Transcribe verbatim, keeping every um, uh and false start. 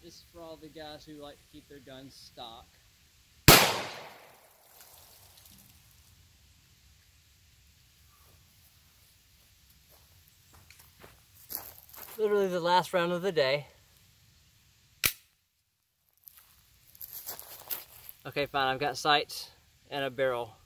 This is for all the guys who like to keep their guns stock. Literally the last round of the day. Okay, fine, I've got sights and a barrel.